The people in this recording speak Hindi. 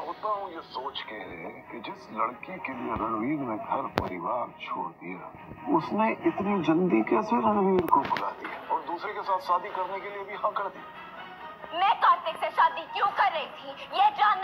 होता हूँ ये सोच के कि जिस लड़की के लिए रणवीर ने घर परिवार छोड़ दिया, उसने इतनी जल्दी कैसे रणवीर को बुला दिया और दूसरे के साथ शादी करने के लिए भी हाँ कर दी। मैं कार्तिक से शादी क्यों कर रही थी ये जान